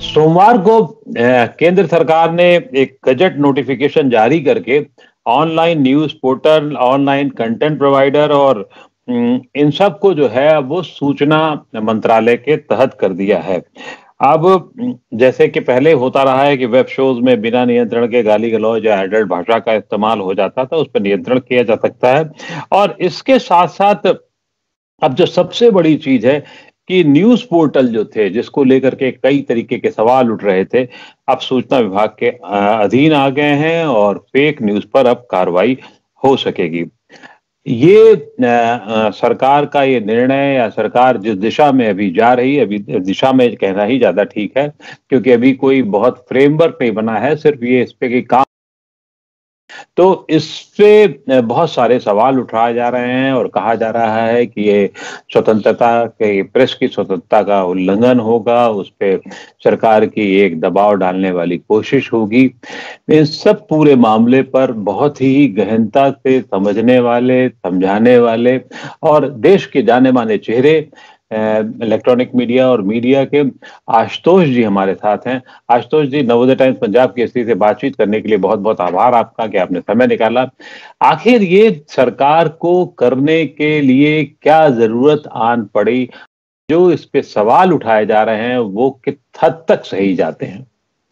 सोमवार को केंद्र सरकार ने एक गजट नोटिफिकेशन जारी करके online news portal, online content provider और इन सब को जो है वो सूचना मंत्रालय के तहत कर दिया है। अब जैसे कि पहले होता रहा है कि वेब शोज में बिना नियंत्रण के गाली गलौज या एडल्ट भाषा का इस्तेमाल हो जाता था, उस पर नियंत्रण किया जा सकता है। और इसके साथ साथ अब जो सबसे बड़ी चीज है कि न्यूज पोर्टल जो थे, जिसको लेकर के कई तरीके के सवाल उठ रहे थे, अब सूचना विभाग के अधीन आ गए हैं और फेक न्यूज पर अब कार्रवाई हो सकेगी। ये सरकार का ये निर्णय, या सरकार जिस दिशा में अभी जा रही है, अभी दिशा में कहना ही ज्यादा ठीक है, क्योंकि अभी कोई बहुत फ्रेमवर्क नहीं बना है, सिर्फ ये इस पे कि काम। तो इस पे बहुत सारे सवाल उठाए जा रहे हैं और कहा जा रहा है कि ये स्वतंत्रता के, प्रेस की स्वतंत्रता का उल्लंघन होगा, उस पे सरकार की एक दबाव डालने वाली कोशिश होगी। इस सब पूरे मामले पर बहुत ही गहनता से समझने वाले, समझाने वाले और देश के जाने माने चेहरे इलेक्ट्रॉनिक मीडिया और मीडिया के आशुतोष जी हमारे साथ हैं। आशुतोष जी, नवोदय टाइम्स पंजाब केसरी से बातचीत करने के लिए बहुत बहुत आभार आपका कि आपने समय निकाला। आखिर ये सरकार को करने के लिए क्या जरूरत आन पड़ी? जो इस पे सवाल उठाए जा रहे हैं वो किस हद तक सही जाते हैं?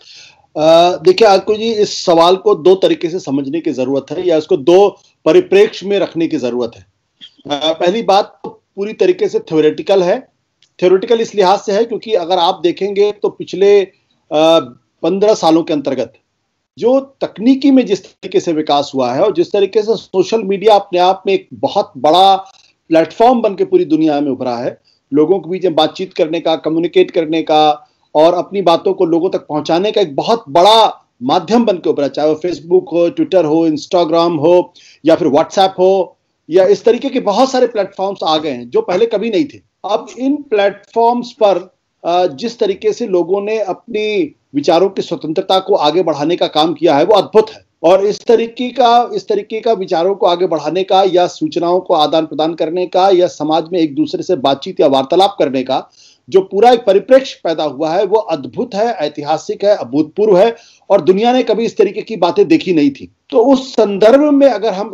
देखिए आकुल जी, इस सवाल को दो तरीके से समझने की जरूरत है, या इसको दो परिप्रेक्ष्य में रखने की जरूरत है। पहली बात तो पूरी तरीके से थ्योरेटिकल है। थ्योरेटिकल इस लिहाज से है क्योंकि अगर आप देखेंगे तो पिछले 15 सालों के अंतर्गत जो तकनीकी में जिस तरीके से विकास हुआ है और जिस तरीके से सोशल मीडिया अपने आप में एक बहुत बड़ा प्लेटफॉर्म बन के पूरी दुनिया में उभरा है, लोगों के बीच में बातचीत करने का, कम्युनिकेट करने का और अपनी बातों को लोगों तक पहुंचाने का एक बहुत बड़ा माध्यम बन के उभरा, चाहे वो फेसबुक हो, ट्विटर हो, इंस्टाग्राम हो या फिर व्हाट्सएप हो, या इस तरीके के बहुत सारे प्लेटफॉर्म्स आ गए हैं जो पहले कभी नहीं थे। अब इन प्लेटफॉर्म्स पर जिस तरीके से लोगों ने अपनी विचारों की स्वतंत्रता को आगे बढ़ाने का काम किया है वो अद्भुत है। और इस तरीके का विचारों को आगे बढ़ाने का, या सूचनाओं को आदान प्रदान करने का, या समाज में एक दूसरे से बातचीत या वार्तालाप करने का जो पूरा एक परिप्रेक्ष्य पैदा हुआ है वो अद्भुत है, ऐतिहासिक है, अभूतपूर्व है और दुनिया ने कभी इस तरीके की बातें देखी नहीं थी। तो उस संदर्भ में अगर हम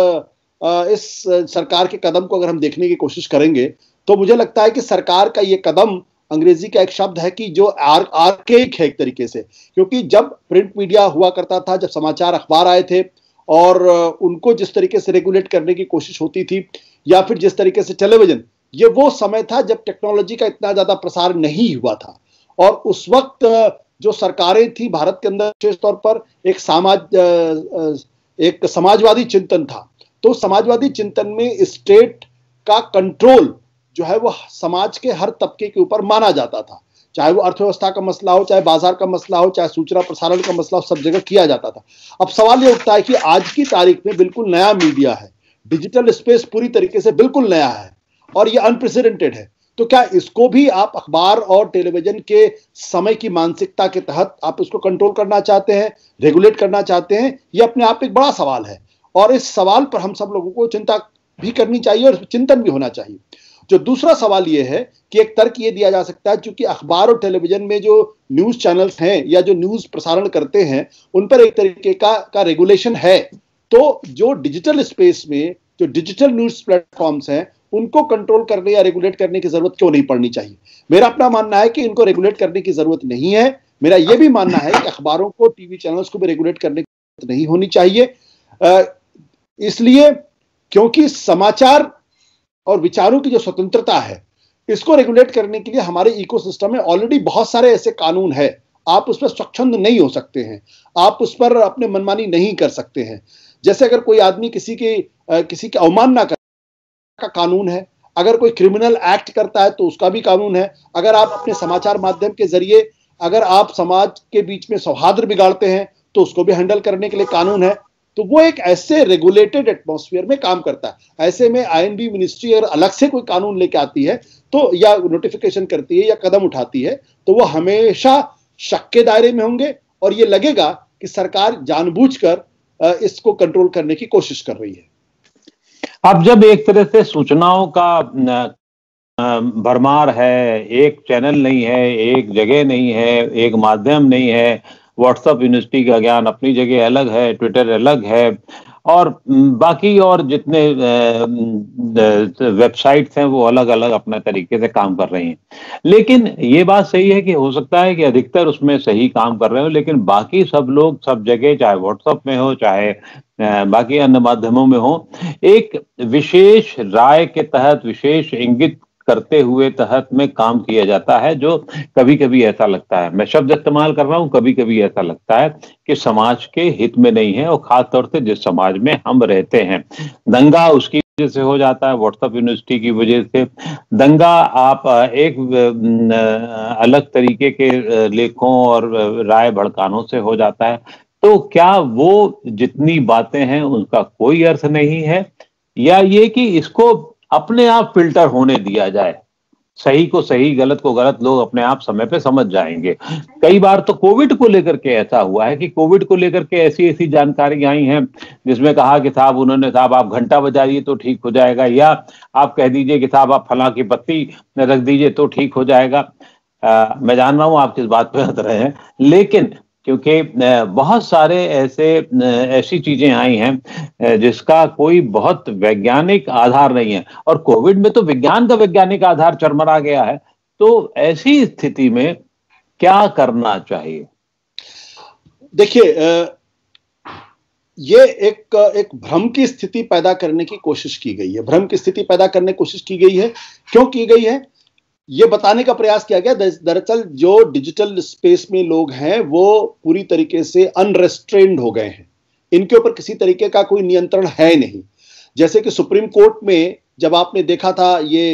इस सरकार के कदम को अगर हम देखने की कोशिश करेंगे तो मुझे लगता है कि सरकार का ये कदम, अंग्रेजी का एक शब्द है कि जो आर्केक है एक तरीके से, क्योंकि जब प्रिंट मीडिया हुआ करता था, जब समाचार अखबार आए थे और उनको जिस तरीके से रेगुलेट करने की कोशिश होती थी, या फिर जिस तरीके से टेलीविजन, ये वो समय था जब टेक्नोलॉजी का इतना ज्यादा प्रसार नहीं हुआ था। और उस वक्त जो सरकारें थी भारत के अंदर, विशेष तौर पर एक समाजवादी चिंतन था। तो समाजवादी चिंतन में स्टेट का कंट्रोल जो है वो समाज के हर तबके के ऊपर माना जाता था, चाहे वो अर्थव्यवस्था का मसला हो, चाहे बाजार का मसला हो, चाहे सूचना प्रसारण का मसला हो, सब जगह किया जाता था। अब सवाल ये उठता है कि आज की तारीख में बिल्कुल नया मीडिया है, डिजिटल स्पेस पूरी तरीके से बिल्कुल नया है और ये अनप्रेसिडेंटेड है। तो क्या इसको भी आप अखबार और टेलीविजन के समय की मानसिकता के तहत आप इसको कंट्रोल करना चाहते हैं, रेगुलेट करना चाहते हैं? ये अपने आप एक बड़ा सवाल है और इस सवाल पर हम सब लोगों को चिंता भी करनी चाहिए और चिंतन भी होना चाहिए। जो दूसरा सवाल ये है कि एक तर्क ये दिया जा सकता है, चूंकि अखबार और टेलीविजन में जो न्यूज चैनल्स हैं या जो न्यूज प्रसारण करते हैं उन पर एक तरीके का रेगुलेशन है, तो जो डिजिटल स्पेस में जो डिजिटल न्यूज प्लेटफॉर्म्स हैं उनको कंट्रोल करने या रेगुलेट करने की जरूरत क्यों नहीं पड़नी चाहिए? मेरा अपना मानना है कि इनको रेगुलेट करने की जरूरत नहीं है। मेरा यह भी मानना है कि अखबारों को, टीवी चैनल्स को भी रेगुलेट करने की जरूरत नहीं होनी चाहिए, इसलिए क्योंकि समाचार और विचारों की जो स्वतंत्रता है इसको रेगुलेट करने के लिए हमारे इकोसिस्टम में ऑलरेडी बहुत सारे ऐसे कानून है। आप उस पर स्वच्छंद नहीं हो सकते हैं, आप उस पर अपने मनमानी नहीं कर सकते हैं। जैसे अगर कोई आदमी किसी की अवमानना का कानून है, अगर कोई क्रिमिनल एक्ट करता है तो उसका भी कानून है। अगर आप अपने समाचार माध्यम के जरिए अगर आप समाज के बीच में सौहार्द बिगाड़ते हैं तो उसको भी हैंडल करने के लिए कानून है। तो वो एक ऐसे रेगुलेटेड एटमॉस्फेयर में काम करता है। ऐसे में आईएनबी मिनिस्ट्री अगर अलग से कोई कानून लेके आती है तो, या नोटिफिकेशन करती है या कदम उठाती है, तो वो हमेशा शक के दायरे में होंगे और ये लगेगा कि सरकार जानबूझकर इसको कंट्रोल करने की कोशिश कर रही है। अब जब एक तरह से सूचनाओं का भरमार है, एक चैनल नहीं है, एक जगह नहीं है, एक माध्यम नहीं है। व्हाट्सएप यूनिवर्सिटी का ज्ञान अपनी जगह अलग है, ट्विटर अलग है, और बाकी और जितने वेबसाइट्स हैं वो अलग अलग अपने तरीके से काम कर रही हैं। लेकिन ये बात सही है कि हो सकता है कि अधिकतर उसमें सही काम कर रहे हो, लेकिन बाकी सब लोग सब जगह, चाहे व्हाट्सएप में हो, चाहे बाकी अन्य माध्यमों में हो, एक विशेष राय के तहत, विशेष इंगित करते हुए तहत में काम किया जाता है, जो कभी कभी ऐसा लगता है, मैं शब्द इस्तेमाल कर रहा हूं, कभी कभी ऐसा लगता है कि समाज के हित में नहीं है, और खासतौर से जिस समाज में हम रहते हैं। दंगा उसकी वजह से हो जाता है, व्हाट्सएप यूनिवर्सिटी की वजह से दंगा। आप एक अलग तरीके के लेखों और राय भड़कानों से हो जाता है। तो क्या वो जितनी बातें हैं उनका कोई अर्थ नहीं है, या ये कि इसको अपने आप फिल्टर होने दिया जाए, सही को सही, गलत को गलत, लोग अपने आप समय पे समझ जाएंगे। कई बार तो कोविड को लेकर के ऐसा हुआ है कि कोविड को लेकर के ऐसी ऐसी जानकारी आई हैं जिसमें कहा कि साहब आप घंटा बजाइए तो ठीक हो जाएगा, या आप कह दीजिए कि साहब आप फलां की पत्ती रख दीजिए तो ठीक हो जाएगा। मैं जान रहा हूं आप किस बात पे हंस रहे हैं, लेकिन क्योंकि बहुत सारे ऐसी चीजें आई हैं जिसका कोई बहुत वैज्ञानिक आधार नहीं है, और कोविड में तो विज्ञान का वैज्ञानिक आधार चरमरा गया है। तो ऐसी स्थिति में क्या करना चाहिए? देखिए, ये एक भ्रम की स्थिति पैदा करने की कोशिश की गई है। भ्रम की स्थिति पैदा करने की कोशिश की गई है। क्यों की गई है, ये बताने का प्रयास किया गया। दरअसल जो डिजिटल स्पेस में लोग हैं वो पूरी तरीके से अनरेस्ट्रेन्ड हो गए हैं, इनके ऊपर किसी तरीके का कोई नियंत्रण है नहीं। जैसे कि सुप्रीम कोर्ट में जब आपने देखा था,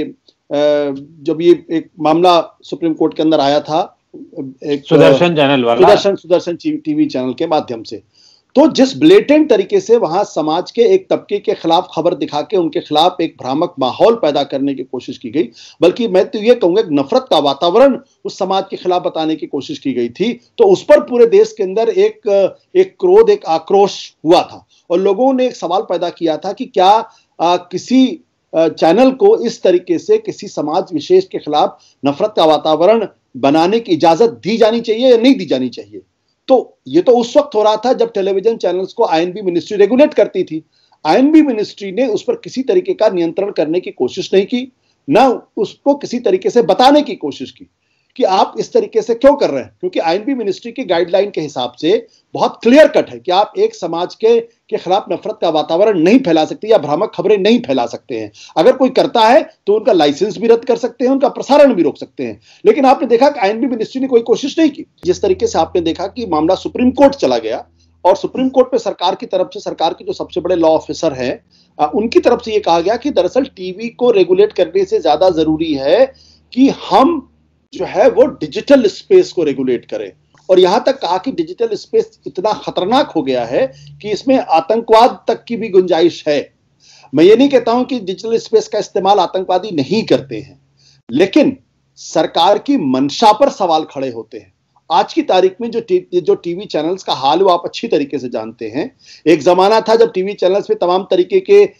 जब ये एक मामला सुप्रीम कोर्ट के अंदर आया था, एक सुदर्शन चैनल वाला, सुदर्शन टीवी चैनल के माध्यम से, तो जिस ब्लेटेंट तरीके से वहां समाज के एक तबके के खिलाफ खबर दिखा के उनके खिलाफ एक भ्रामक माहौल पैदा करने की कोशिश की गई, बल्कि मैं तो ये कहूंगा नफरत का वातावरण उस समाज के खिलाफ बताने की कोशिश की गई थी, तो उस पर पूरे देश के अंदर एक क्रोध, एक आक्रोश हुआ था। और लोगों ने एक सवाल पैदा किया था कि क्या किसी चैनल को इस तरीके से किसी समाज विशेष के खिलाफ नफरत का वातावरण बनाने की इजाजत दी जानी चाहिए या नहीं दी जानी चाहिए। तो ये तो उस वक्त हो रहा था जब टेलीविजन चैनल्स को आईएनबी मिनिस्ट्री रेगुलेट करती थी। आईएनबी मिनिस्ट्री ने उस पर किसी तरीके का नियंत्रण करने की कोशिश नहीं की, ना उसको किसी तरीके से बताने की कोशिश की कि आप इस तरीके से क्यों कर रहे हैं, क्योंकि आईएनबी मिनिस्ट्री की गाइडलाइन के हिसाब से बहुत क्लियर कट है कि आप एक समाज के खिलाफ नफरत का वातावरण नहीं फैला सकते या भ्रामक खबरें नहीं फैला सकते हैं। अगर कोई करता है तो उनका लाइसेंस भी रद्द कर सकते हैं, उनका प्रसारण भी रोक सकते हैं। लेकिन आपने देखा कि आईएनबी मिनिस्ट्री ने कोई कोशिश नहीं की। जिस तरीके से आपने देखा कि मामला सुप्रीम कोर्ट चला गया, और सुप्रीम कोर्ट में सरकार की तरफ से, सरकार के जो सबसे बड़े लॉ ऑफिसर हैं उनकी तरफ से यह कहा गया कि दरअसल टीवी को रेगुलेट करने से ज्यादा जरूरी है कि हम जो है वो डिजिटल स्पेस को रेगुलेट करें। और यहां तक कहा कि डिजिटल स्पेस इतना खतरनाक हो गया है कि इसमें आतंकवाद तक की भी गुंजाइश है। मैं ये नहीं कहता हूं कि डिजिटल स्पेस का इस्तेमाल आतंकवादी नहीं करते हैं, लेकिन सरकार की मंशा पर सवाल खड़े होते हैं। आज की तारीख में जो टीवी चैनल्स का हाल वो आप अच्छी तरीके से जानते हैं। एक जमाना था जब टीवी चैनल्स में तमाम तरीके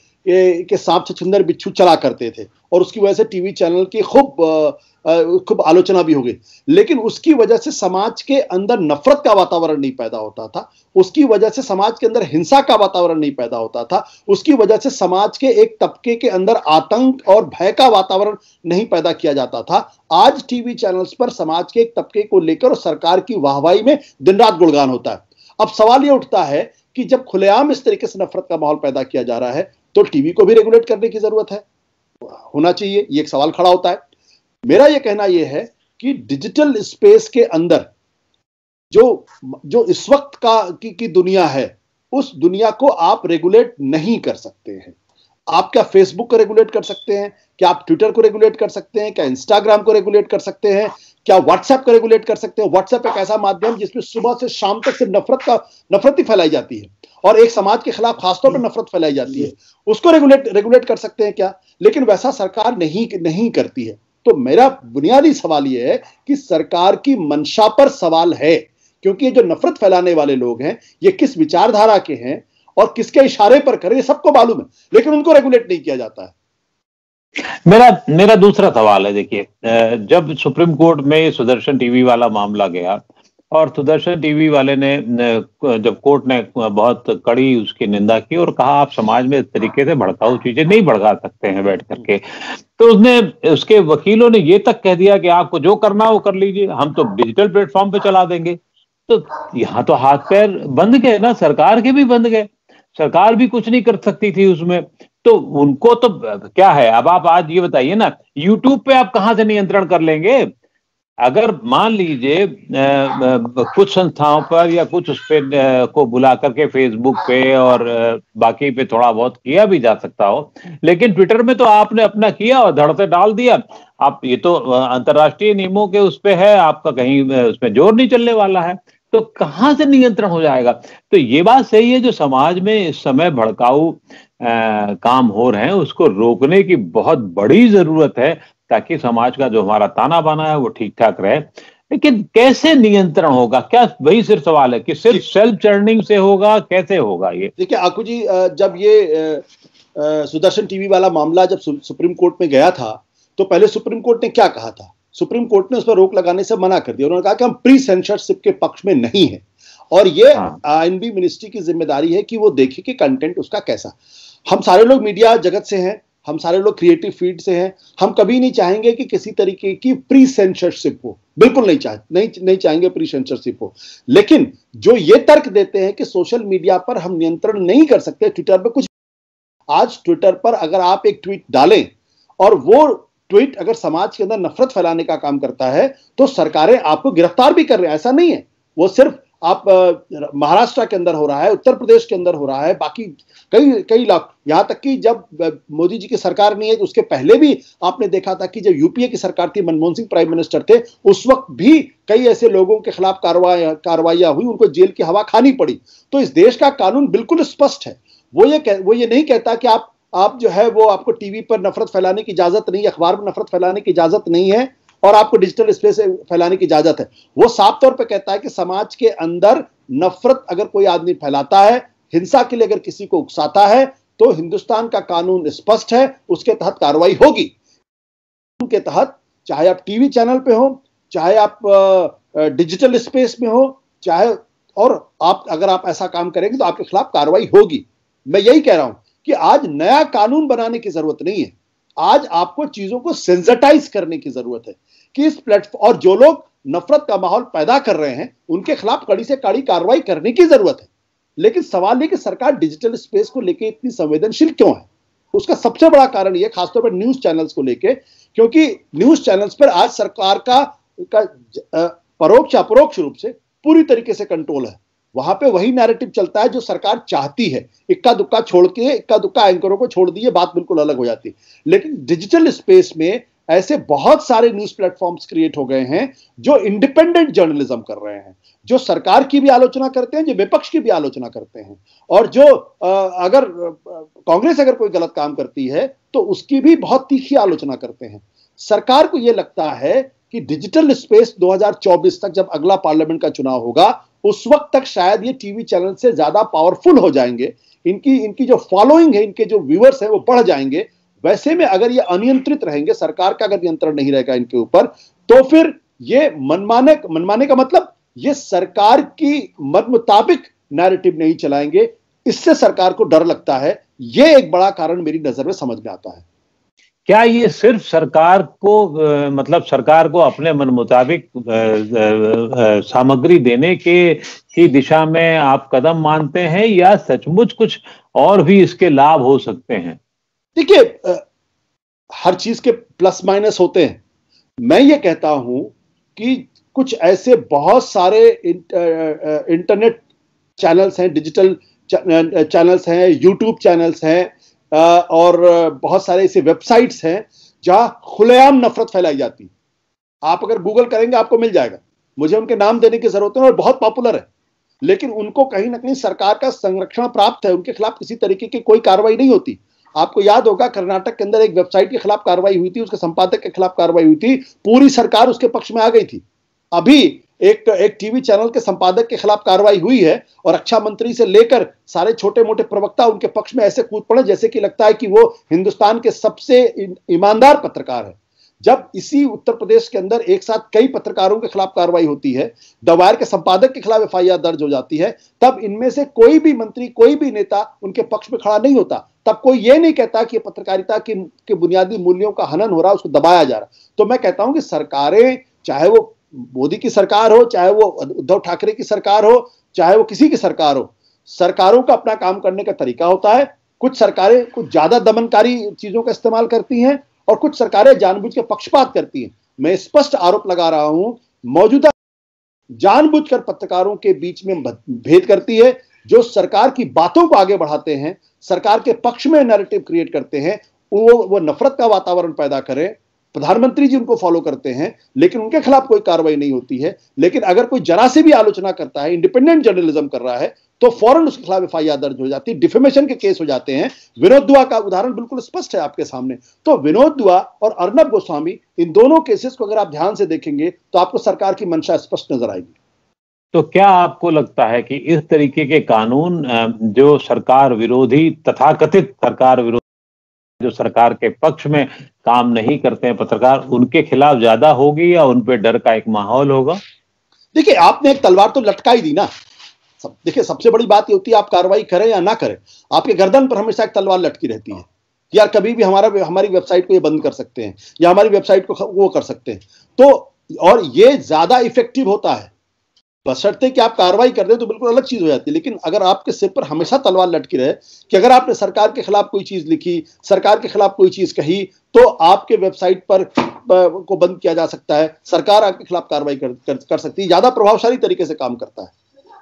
के सांप छछूंदर बिच्छू चला करते थे, और उसकी वजह से टीवी चैनल की खूब आलोचना भी हो गई। लेकिन उसकी वजह से समाज के अंदर नफरत का वातावरण नहीं पैदा होता था, उसकी वजह से समाज के अंदर हिंसा का वातावरण नहीं पैदा होता था, उसकी वजह से समाज के एक तबके के अंदर आतंक और भय का वातावरण नहीं पैदा किया जाता था। आज टीवी चैनल्स पर समाज के एक तबके को लेकर और सरकार की वाहवाही में दिन रात गुणगान होता है। अब सवाल यह उठता है कि जब खुलेआम इस तरीके से नफरत का माहौल पैदा किया जा रहा है तो टीवी को भी रेगुलेट करने की जरूरत है, होना चाहिए, ये एक सवाल खड़ा होता है। मेरा यह कहना यह है कि डिजिटल स्पेस के अंदर जो इस वक्त की दुनिया है, उस दुनिया को आप रेगुलेट नहीं कर सकते हैं। आप क्या फेसबुक को रेगुलेट कर सकते हैं? क्या आप ट्विटर को रेगुलेट कर सकते हैं? क्या इंस्टाग्राम को रेगुलेट कर सकते हैं? क्या व्हाट्सएप को रेगुलेट कर सकते हैं? व्हाट्सएप एक ऐसा माध्यम जिसमें सुबह से शाम तक सिर्फ नफरत ही फैलाई जाती है, और एक समाज के खिलाफ खासतौर पर नफरत फैलाई जाती है। उसको रेगुलेट कर सकते हैं क्या? लेकिन वैसा सरकार नहीं करती है। तो मेरा बुनियादी सवाल यह है कि सरकार की मंशा पर सवाल है, क्योंकि ये जो नफरत फैलाने वाले लोग हैं ये किस विचारधारा के हैं और किसके इशारे पर करें, ये सबको मालूम है, लेकिन उनको रेगुलेट नहीं किया जाता है। मेरा मेरा दूसरा सवाल है, देखिए, जब सुप्रीम कोर्ट में सुदर्शन टीवी वाला मामला गया और सुदर्शन टीवी वाले ने जब कोर्ट ने बहुत कड़ी उसकी निंदा की और कहा आप समाज में इस तरीके से भड़काऊ चीजें नहीं भड़का सकते हैं बैठ करके, तो उसके वकीलों ने ये तक कह दिया कि आपको जो करना हो कर लीजिए, हम तो डिजिटल प्लेटफॉर्म पे चला देंगे। तो यहाँ तो हाथ पैर बंद गए ना, सरकार के भी बंद गए, सरकार भी कुछ नहीं कर सकती थी उसमें। तो उनको तो क्या है, अब आप आज ये बताइए ना, यूट्यूब पे आप कहां से नियंत्रण कर लेंगे? अगर मान लीजिए कुछ संस्थाओं पर या कुछ उस पे को बुला करके फेसबुक पे और बाकी पे थोड़ा बहुत किया भी जा सकता हो, लेकिन ट्विटर में तो आपने अपना किया और धड़ से डाल दिया। आप ये तो अंतर्राष्ट्रीय नियमों के उस पे है, आपका कहीं उसमें जोर नहीं चलने वाला है, तो कहां से नियंत्रण हो जाएगा? तो ये बात सही है, जो समाज में इस समय भड़काऊ काम हो रहे हैं उसको रोकने की बहुत बड़ी जरूरत है, ताकि समाज का जो हमारा ताना बाना है वो ठीक ठाक रहे। लेकिन कैसे नियंत्रण होगा? क्या वही सिर्फ सवाल है कि सिर्फ सेल्फ चर्निंग से होगा? कैसे होगा ये? देखिए आकू जी, जब ये सुदर्शन टीवी वाला मामला जब सुप्रीम कोर्ट में गया था, तो पहले सुप्रीम कोर्ट ने क्या कहा था? सुप्रीम कोर्ट ने उस पर रोक लगाने से मना कर दिया। उन्होंने कहा कि हम प्री सेंसरशिप के पक्ष में नहीं है, और ये आईएनबी मिनिस्ट्री की जिम्मेदारी है कि वो देखे कि कंटेंट उसका कैसा। हम सारे लोग मीडिया जगत से हैं, हम सारे लोग क्रिएटिव फील्ड से हैं, हम कभी नहीं चाहेंगे कि किसी तरीके की प्री सेंसरशिप हो, बिल्कुल नहीं चाहेंगे प्री सेंसरशिप हो। लेकिन जो ये तर्क देते हैं कि सोशल मीडिया पर हम नियंत्रण नहीं कर सकते, ट्विटर पर कुछ, आज ट्विटर पर अगर आप एक ट्वीट डालें और वो ट्वीट अगर समाज के अंदर नफरत फैलाने का काम करता है, तो सरकारें आपको गिरफ्तार भी कर रही है। ऐसा नहीं है वो सिर्फ आप महाराष्ट्र के अंदर हो रहा है, उत्तर प्रदेश के अंदर हो रहा है, बाकी कई लाख, यहां तक कि जब मोदी जी की सरकार नहीं है, उसके पहले भी आपने देखा था कि जब यूपीए की सरकार थी, मनमोहन सिंह प्राइम मिनिस्टर थे, उस वक्त भी कई ऐसे लोगों के खिलाफ कार्रवाइयां हुई, उनको जेल की हवा खानी पड़ी। तो इस देश का कानून बिल्कुल स्पष्ट है। वो ये नहीं कहता कि आप जो है वो आपको टीवी पर नफरत फैलाने की इजाजत नहीं है, अखबार में नफरत फैलाने की इजाजत नहीं है, और आपको डिजिटल स्पेस से फैलाने की इजाजत है। वो साफ तौर पे कहता है कि समाज के अंदर नफरत अगर कोई आदमी फैलाता है, हिंसा के लिए अगर किसी को उकसाता है, तो हिंदुस्तान का कानून स्पष्ट है, उसके तहत कार्रवाई होगी। उनके तहत चाहे आप टीवी चैनल पे हो, चाहे आप डिजिटल स्पेस में हो, चाहे, और अगर आप ऐसा काम करेंगे तो आपके खिलाफ कार्रवाई होगी। मैं यही कह रहा हूं कि आज नया कानून बनाने की जरूरत नहीं है, आज आपको चीजों को सेंसिटाइज करने की जरूरत है कि इस प्लेटफॉर्म, और जो लोग नफरत का माहौल पैदा कर रहे हैं उनके खिलाफ कड़ी से कड़ी कार्रवाई करने की जरूरत है। लेकिन सवाल ये कि सरकार डिजिटल स्पेस को लेकर इतनी संवेदनशील क्यों है? उसका सबसे बड़ा कारण यह, खासतौर पर न्यूज चैनल्स को लेकर, क्योंकि न्यूज चैनल्स पर आज सरकार का परोक्ष अपरोक्ष रूप से पूरी तरीके से कंट्रोल है। वहां पे वही नैरेटिव चलता है जो सरकार चाहती है। इक्का दुक्का एंकरों को छोड़ दिए, बात बिल्कुल अलग हो जाती है। लेकिन डिजिटल स्पेस में ऐसे बहुत सारे न्यूज प्लेटफॉर्म्स क्रिएट हो गए हैं जो इंडिपेंडेंट जर्नलिज्म कर रहे हैं, जो सरकार की भी आलोचना करते हैं, जो विपक्ष की भी आलोचना करते हैं, और जो अगर कांग्रेस अगर कोई गलत काम करती है तो उसकी भी बहुत तीखी आलोचना करते हैं। सरकार को यह लगता है कि डिजिटल स्पेस 2024 तक, जब अगला पार्लियामेंट का चुनाव होगा, उस वक्त तक शायद ये टीवी चैनल से ज्यादा पावरफुल हो जाएंगे, इनकी जो फॉलोइंग है, इनके जो व्यूअर्स हैं वो बढ़ जाएंगे। वैसे में अगर ये अनियंत्रित रहेंगे, सरकार का अगर नियंत्रण नहीं रहेगा इनके ऊपर, तो फिर ये मनमाने का मतलब ये सरकार की मत मुताबिक नैरेटिव नहीं चलाएंगे। इससे सरकार को डर लगता है। ये एक बड़ा कारण मेरी नजर में समझ में आता है। क्या ये सिर्फ सरकार को मतलब सरकार को अपने मन मुताबिक सामग्री देने की दिशा में आप कदम मानते हैं, या सचमुच कुछ और भी इसके लाभ हो सकते हैं? देखिए, हर चीज के प्लस माइनस होते हैं। मैं ये कहता हूं कि कुछ ऐसे बहुत सारे इंटरनेट चैनल्स हैं, डिजिटल चैनल्स हैं, यूट्यूब चैनल्स हैं, और बहुत सारे ऐसे वेबसाइट्स हैं जहां खुलेआम नफरत फैलाई जाती। आप अगर गूगल करेंगे आपको मिल जाएगा, मुझे उनके नाम देने की जरूरत है, और बहुत पॉपुलर है, लेकिन उनको कहीं ना कहीं सरकार का संरक्षण प्राप्त है, उनके खिलाफ किसी तरीके की कोई कार्रवाई नहीं होती। आपको याद होगा कर्नाटक के अंदर एक वेबसाइट के खिलाफ कार्रवाई हुई थी, उसके संपादक के खिलाफ कार्रवाई हुई थी, पूरी सरकार उसके पक्ष में आ गई थी। अभी एक टीवी चैनल के संपादक के खिलाफ कार्रवाई हुई है और रक्षा मंत्री से लेकर सारे छोटे मोटे प्रवक्ता उनके पक्ष में ऐसे कूद पड़े जैसे कि लगता है कि वो हिंदुस्तान के सबसे ईमानदार पत्रकार है। जब इसी उत्तर प्रदेश के अंदर एक साथ कई पत्रकारों के खिलाफ कार्रवाई होती है, द वायर के संपादक के खिलाफ एफआईआर दर्ज हो जाती है, तब इनमें से कोई भी मंत्री, कोई भी नेता उनके पक्ष में खड़ा नहीं होता। तब कोई ये नहीं कहता कि पत्रकारिता के बुनियादी मूल्यों का हनन हो रहा है, उसको दबाया जा रहा। तो मैं कहता हूं कि सरकारें, चाहे वो मोदी की सरकार हो, चाहे वो उद्धव ठाकरे की सरकार हो, चाहे वो किसी की सरकार हो, सरकारों का अपना काम करने का तरीका होता है। कुछ सरकारें कुछ ज्यादा दमनकारी चीजों का इस्तेमाल करती हैं और कुछ सरकारें जानबूझ के पक्षपात करती हैं। मैं स्पष्ट आरोप लगा रहा हूं, मौजूदा जानबूझकर पत्रकारों के बीच में भेद करती है। जो सरकार की बातों को आगे बढ़ाते हैं, सरकार के पक्ष में नैरेटिव क्रिएट करते हैं, वो नफरत का वातावरण पैदा करें। प्रधानमंत्री जी उनको फॉलो करते हैं, लेकिन उनके खिलाफ कोई कार्रवाई नहीं होती है। लेकिन अगर कोई जरा से भी आलोचना करता है, इंडिपेंडेंट जर्नलिज्म कर रहा है, तो फौरन उसके खिलाफ एफआईआर दर्ज हो जाती है, डिफेमेशन के केस हो जाते हैं। विनोद दुआ का उदाहरण बिल्कुल स्पष्ट है आपके सामने। तो विनोद दुआ और अर्नब गोस्वामी, इन दोनों केसेस को अगर आप ध्यान से देखेंगे तो आपको सरकार की मंशा स्पष्ट नजर आएगी। तो क्या आपको लगता है कि इस तरीके के कानून जो सरकार विरोधी, तथाकथित सरकार विरोधी, जो सरकार के पक्ष में काम नहीं करते हैं पत्रकार, उनके खिलाफ ज्यादा होगी या उन पे डर का एक माहौल होगा? देखिए, आपने एक तलवार तो लटका ही दी ना। देखिए, सबसे बड़ी बात ये होती है, आप कार्रवाई करें या ना करें, आपके गर्दन पर हमेशा एक तलवार लटकी रहती है। यार कभी भी हमारी वेबसाइट को ये बंद कर सकते हैं या हमारी वेबसाइट को वो कर सकते हैं। तो और ये ज्यादा इफेक्टिव होता है, बशर्ते कि आप कार्रवाई कर दें तो बिल्कुल अलग चीज हो जाती है। लेकिन अगर आपके सिर पर हमेशा तलवार लटकी रहे कि अगर आपने सरकार के खिलाफ कोई चीज लिखी, सरकार के खिलाफ कोई चीज कही, तो आपके वेबसाइट पर को बंद किया जा सकता है, सरकार आपके खिलाफ कार्रवाई कर सकती है, ज्यादा प्रभावशाली तरीके से काम करता है।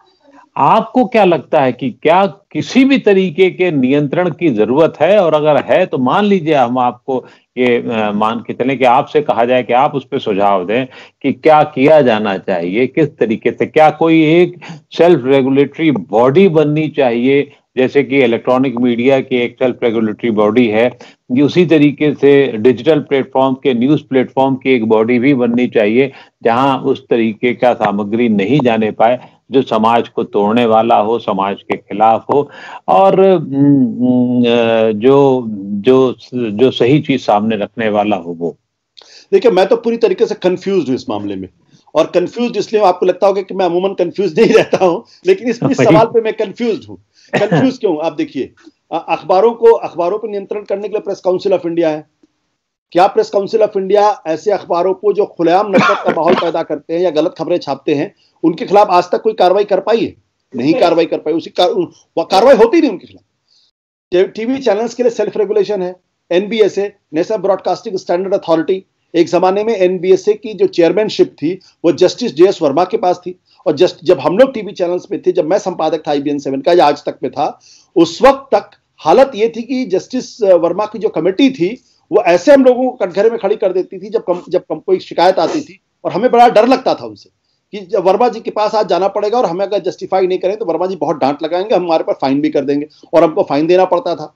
आपको क्या लगता है कि क्या किसी भी तरीके के नियंत्रण की जरूरत है? और अगर है तो मान लीजिए हम आपको ये मान के चलें कि आपसे कहा जाए कि आप उस पर सुझाव दें कि क्या किया जाना चाहिए, किस तरीके से, क्या कोई एक सेल्फ रेगुलेटरी बॉडी बननी चाहिए, जैसे कि इलेक्ट्रॉनिक मीडिया की एक सेल्फ रेगुलेटरी बॉडी है, उसी तरीके से डिजिटल प्लेटफॉर्म के, न्यूज प्लेटफॉर्म की एक बॉडी भी बननी चाहिए जहां उस तरीके का सामग्री नहीं जाने पाए जो समाज को तोड़ने वाला हो, समाज के खिलाफ हो, और जो सही चीज सामने रखने वाला हो वो? देखिए, मैं तो पूरी तरीके से कंफ्यूज्ड हूं इस मामले में, और कंफ्यूज्ड इसलिए आपको लगता होगा कि मैं अमूमन कंफ्यूज नहीं रहता हूं, लेकिन इस सवाल पे मैं कंफ्यूज्ड हूं। कंफ्यूज क्यों? आप देखिए, अखबारों पर नियंत्रण करने के लिए प्रेस काउंसिल ऑफ इंडिया है। क्या प्रेस काउंसिल ऑफ इंडिया ऐसे अखबारों को जो खुलेआम नफरत का माहौल पैदा करते हैं या गलत खबरें छापते हैं, उनके खिलाफ आज तक कोई कार्रवाई कर पाई है? नहीं कार्रवाई कर पाई। कार्रवाई होती नहीं उनके खिलाफ। टीवी चैनल्स के लिए सेल्फ रेगुलेशन है, NBSA, national broadcasting standard authority. एक जमाने में एनबीएसए की जो चेयरमैनशिप थी वो जस्टिस जेएस वर्मा के पास थी, और जब हम लोग टीवी चैनल्स पे थे, जब मैं संपादक था IBN 7 का या आज तक में था, उस वक्त तक हालत ये थी कि जस्टिस वर्मा की जो कमेटी थी वो ऐसे हम लोगों को कटघरे में खड़ी कर देती थी जब कोई शिकायत आती थी, और हमें बड़ा डर लगता था उनसे कि जब वर्मा जी के पास आज जाना पड़ेगा और हमें अगर जस्टिफाई नहीं करें तो वर्मा जी बहुत डांट लगाएंगे, हमारे पर फाइन भी कर देंगे, और हमको फाइन देना पड़ता था।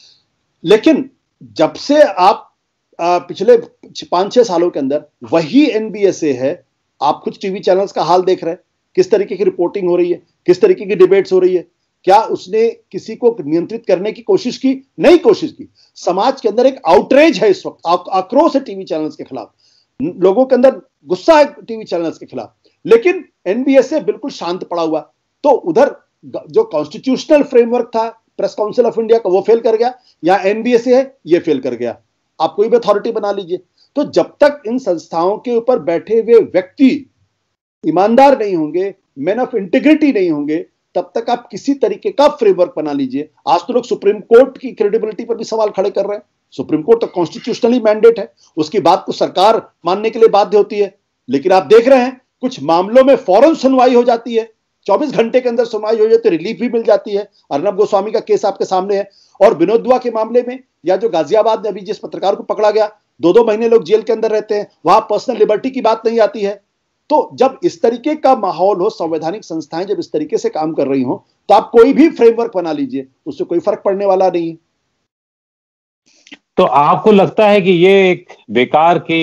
लेकिन जब से आप पिछले 5-6 सालों के अंदर वही एनबीएसए है, आप कुछ टीवी चैनल्स का हाल देख रहे हैं, किस तरीके की रिपोर्टिंग हो रही है, किस तरीके की डिबेट्स हो रही है। क्या उसने किसी को नियंत्रित करने की कोशिश की? नहीं कोशिश की। समाज के अंदर एक आउटरेज है इस वक्त, आक्रोश है टीवी चैनल्स के खिलाफ, लोगों के अंदर गुस्सा है टीवी चैनल्स के खिलाफ, लेकिन एनबीएसए बिल्कुल शांत पड़ा हुआ। तो उधर जो कॉन्स्टिट्यूशनल फ्रेमवर्क था प्रेस काउंसिल ऑफ इंडिया का, वो फेल कर गया, या एनबीएसए है ये फेल कर गया। आप कोई भी अथॉरिटी बना लीजिए, तो जब तक इन संस्थाओं के ऊपर बैठे हुए व्यक्ति ईमानदार नहीं होंगे, मैन ऑफ इंटीग्रिटी नहीं होंगे, तब तक आप किसी तरीके का फ्रेमवर्क बना लीजिए। आज तो लोग सुप्रीम कोर्ट की क्रेडिबिलिटी पर भी सवाल खड़े कर रहे हैं। सुप्रीम कोर्ट तो कॉन्स्टिट्यूशनली मैंडेट है, उसकी बात को सरकार मानने के लिए बाध्य होती है, लेकिन आप देख रहे हैं कुछ मामलों में फौरन सुनवाई हो जाती है, 24 घंटे के अंदर सुनवाई हो जाती है, रिलीफ भी मिल जाती है। अर्नब गोस्वामी का केस आपके सामने है, और विनोद दुआ के मामले में, या जो गाजियाबाद में अभी जिस पत्रकार को पकड़ा गया, 2-2 महीने लोग जेल के अंदर रहते हैं, वहां पर्सनल लिबर्टी की बात नहीं आती है। तो जब इस तरीके का माहौल हो, संवैधानिक संस्थाएं जब इस तरीके से काम कर रही हो, तो आप कोई भी फ्रेमवर्क बना लीजिए, उससे कोई फर्क पड़ने वाला नहीं है। तो आपको लगता है कि ये एक बेकार की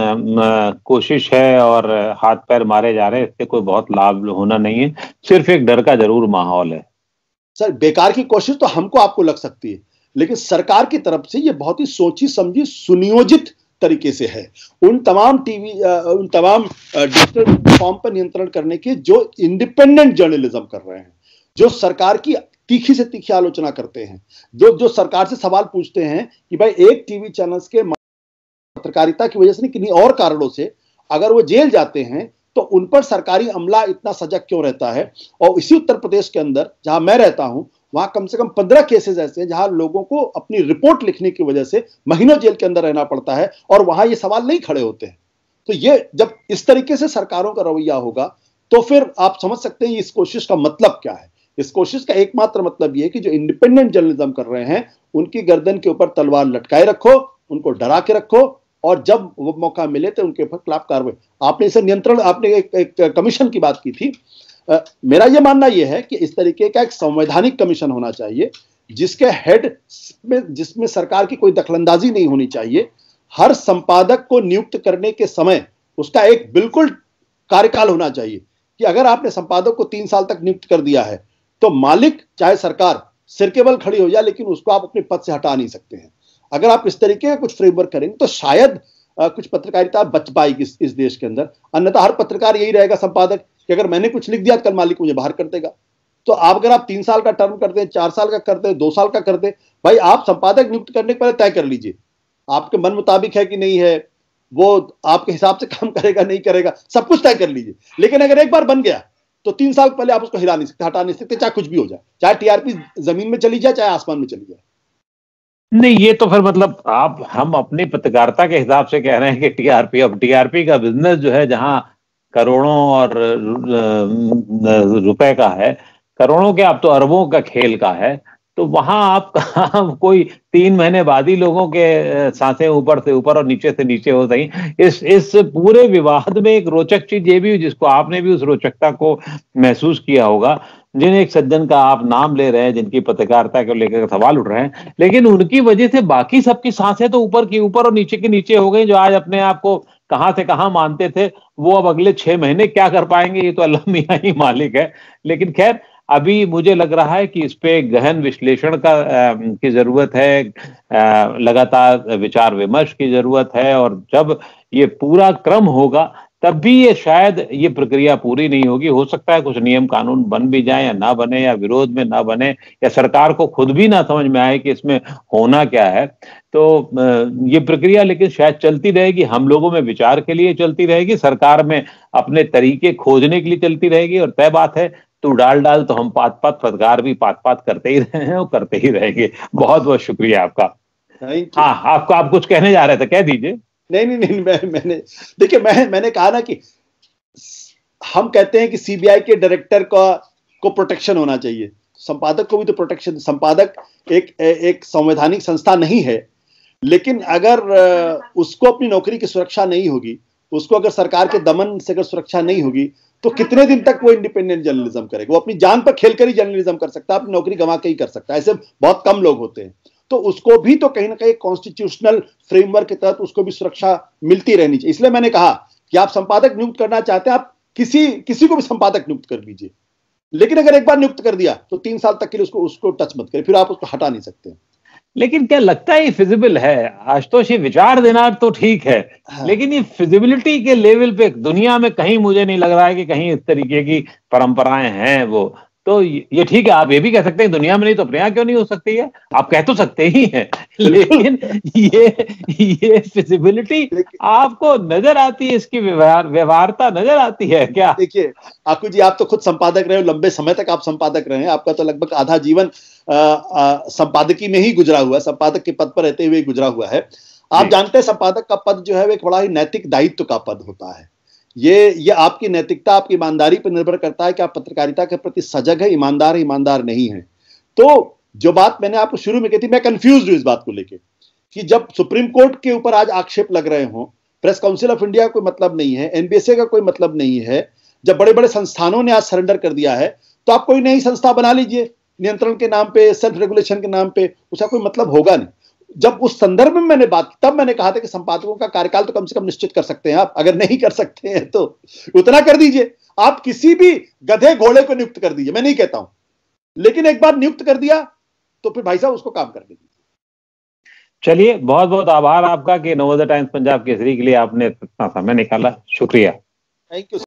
कोशिश है और हाथ पैर मारे जा रहे हैं, इससे कोई बहुत लाभ होना नहीं है, सिर्फ एक डर का जरूर माहौल है? सर, बेकार की कोशिश तो हमको आपको लग सकती है, लेकिन सरकार की तरफ से ये बहुत ही सोची समझी सुनियोजित तरीके से है। उन तमाम डिजिटल प्लेटफॉर्म पर नियंत्रण करने के जो इंडिपेंडेंट जर्नलिज्म कर रहे हैं, जो सरकार की तीखी से तीखी आलोचना करते हैं, जो सरकार से सवाल पूछते हैं कि भाई एक टीवी चैनल्स के पत्रकारिता की वजह से नहीं, किन्हीं और कारणों से अगर वो जेल जाते हैं तो उन पर सरकारी अमला इतना सजग क्यों रहता है। और इसी उत्तर प्रदेश के अंदर जहां मैं रहता हूं, वहां कम से कम 15 केसेस ऐसे हैं जहां लोगों को अपनी रिपोर्ट लिखने की वजह से महीनों जेल के अंदर रहना पड़ता है और वहां ये सवाल नहीं खड़े होते हैं। तो ये जब इस तरीके से सरकारों का रवैया होगा तो फिर आप समझ सकते हैं इस कोशिश का मतलब क्या है। इस कोशिश का एकमात्र मतलब यह है कि जो इंडिपेंडेंट जर्नलिज्म कर रहे हैं उनकी गर्दन के ऊपर तलवार लटकाए रखो, उनको डरा के रखो और जब वो मौका मिले तो उनके ऊपर खिलाफ कार्रवाई। आपने इसे नियंत्रण, आपने एक कमीशन की बात की थी। मेरा यह मानना यह है कि इस तरीके का एक संवैधानिक कमीशन होना चाहिए जिसके हेड में, जिसमें सरकार की कोई दखलंदाजी नहीं होनी चाहिए। हर संपादक को नियुक्त करने के समय उसका एक बिल्कुल कार्यकाल होना चाहिए कि अगर आपने संपादक को 3 साल तक नियुक्त कर दिया है तो मालिक चाहे सरकार सिर के बल खड़ी हो जाए लेकिन उसको आप अपने पद से हटा नहीं सकते हैं। अगर आप इस तरीके का कुछ फ्रेमवर्क करेंगे तो शायद कुछ पत्रकारिता बच पाएगी इस देश के अंदर। अन्यथा हर पत्रकार यही रहेगा, संपादक, कि अगर मैंने कुछ लिख दिया कल मालिक मुझे बाहर कर देगा। तो आप अगर आप 3 साल का टर्म करते हैं, 4 साल का करते हैं, 2 साल का करते हैं, भाई आप संपादक नियुक्त करने के पहले तय कर लीजिए आपके मन मुताबिक है कि नहीं है, वो आपके हिसाब से काम करेगा नहीं करेगा, सब कुछ तय कर लीजिए। लेकिन अगर एक बार बन गया तो 3 साल पहले आप उसको हिला नहीं सकते, हटा नहीं सकते, चाहे कुछ भी हो जाए, चाहे टीआरपी जमीन में चली जाए चाहे आसमान में चली जाए। नहीं, ये तो फिर मतलब हम अपनी पत्रकारिता के हिसाब से कह रहे हैं कि टीआरपी, अब टीआरपी का बिजनेस जो है जहां करोड़ों और रुपए का है, करोड़ों के अब तो अरबों का खेल का है, तो वहां आप कोई 3 महीने बाद ही लोगों के सांसें ऊपर से ऊपर और नीचे से नीचे हो सही। इस पूरे विवाद में एक रोचक चीज ये भी, जिसको आपने भी उस रोचकता को महसूस किया होगा, जिन एक सज्जन का आप नाम ले रहे हैं जिनकी पत्रकारिता को लेकर सवाल उठ रहे हैं, लेकिन उनकी वजह से बाकी सबकी सांसें तो ऊपर की ऊपर और नीचे की नीचे हो गई। जो आज अपने आप को कहां से कहां मानते थे वो अब अगले 6 महीने क्या कर पाएंगे ये तो अल्लाह मियां ही मालिक है। लेकिन खैर, अभी मुझे लग रहा है कि इस पे गहन विश्लेषण की जरूरत है, लगातार विचार विमर्श की जरूरत है, और जब ये पूरा क्रम होगा तब भी ये शायद ये प्रक्रिया पूरी नहीं होगी। हो सकता है कुछ नियम कानून बन भी जाए या ना बने, या विरोध में ना बने, या सरकार को खुद भी ना समझ में आए कि इसमें होना क्या है। तो ये प्रक्रिया लेकिन शायद चलती रहेगी, हम लोगों में विचार के लिए चलती रहेगी, सरकार में अपने तरीके खोजने के लिए चलती रहेगी। और तय बात है, तू डाल तो हम पात पत्रकार भी पात करते ही रहे हैं और करते ही रहेंगे। बहुत बहुत शुक्रिया आपका। हाँ, आप कुछ कहने जा रहे थे, कह दीजिए। नहीं, मैंने कहा ना कि हम कहते हैं कि सीबीआई के डायरेक्टर को प्रोटेक्शन होना चाहिए, संपादक को भी तो प्रोटेक्शन। संपादक एक संवैधानिक संस्था नहीं है, लेकिन अगर उसको अपनी नौकरी की सुरक्षा नहीं होगी, उसको अगर सरकार के दमन से अगर सुरक्षा नहीं होगी, तो कितने दिन तक वो इंडिपेंडेंट जर्नलिज्म करेगा। वो अपनी जान पर खेलकर ही जर्नलिज्म कर सकता है, अपनी नौकरी गंवा के ही कर सकता है। ऐसे बहुत कम लोग होते हैं। तो उसको भी तो कहीं ना कहीं कॉन्स्टिट्यूशनल फ्रेमवर्क के तहत उसको भी सुरक्षा मिलती रहनी चाहिए। इसलिए मैंने कहा कि आप संपादक नियुक्त करना चाहते हैं, आप किसी को भी संपादक नियुक्त कर लीजिए, लेकिन अगर एक बार नियुक्त कर दिया तो 3 साल तक के लिए उसको टच मत करें, फिर आप उसको हटा नहीं सकते। लेकिन क्या लगता है ये फिजिबल है? आशुतोष, ये विचार देना तो ठीक है, हाँ। लेकिन ये फिजिबिलिटी के लेवल पे दुनिया में कहीं मुझे नहीं लग रहा है कि कहीं इस तरीके की परंपराएं हैं। वो तो ये ठीक है, आप ये भी कह सकते हैं दुनिया में नहीं तो अपने यहाँ क्यों नहीं हो सकती है, आप कह तो सकते ही हैं, लेकिन ये फिजिबिलिटी आपको नजर आती है, इसकी व्यवहारता नजर आती है क्या? देखिए आकू जी, आप तो खुद संपादक रहे हो, लंबे समय तक आप संपादक रहे हैं, आपका तो लगभग आधा जीवन संपादकी में ही गुजरा हुआ है, संपादक के पद पर रहते हुए गुजरा हुआ है। आप जानते हैं संपादक का पद जो है वो एक बड़ा ही नैतिक दायित्व का पद होता है। ये आपकी नैतिकता, आपकी ईमानदारी पर निर्भर करता है कि आप पत्रकारिता के प्रति सजग है, ईमानदार नहीं है। तो जो बात मैंने आपको शुरू में कही थी, मैं कंफ्यूज हूं इस बात को लेकर कि जब सुप्रीम कोर्ट के ऊपर आज आक्षेप लग रहे हों, प्रेस काउंसिल ऑफ इंडिया का कोई मतलब नहीं है, एनबीएसए का कोई मतलब नहीं है, जब बड़े बड़े संस्थानों ने आज सरेंडर कर दिया है, तो आप कोई नई संस्था बना लीजिए नियंत्रण के नाम पे, सेल्फ रेगुलेशन के नाम पे, उसका कोई मतलब होगा नहीं। जब उस संदर्भ में मैंने बात, तब मैंने कहा था कि संपादकों का कार्यकाल तो कम से कम निश्चित कर सकते हैं आप, अगर नहीं कर सकते हैं तो उतना कर दीजिए। आप किसी भी गधे घोड़े को नियुक्त कर दीजिए, मैं नहीं कहता हूं, लेकिन एक बार नियुक्त कर दिया तो फिर भाई साहब उसको काम करने दीजिए। चलिए, बहुत बहुत आभार आपका कि नवोदय टाइम्स पंजाब केसरी के लिए आपने इतना समय निकाला। शुक्रिया। Thank you.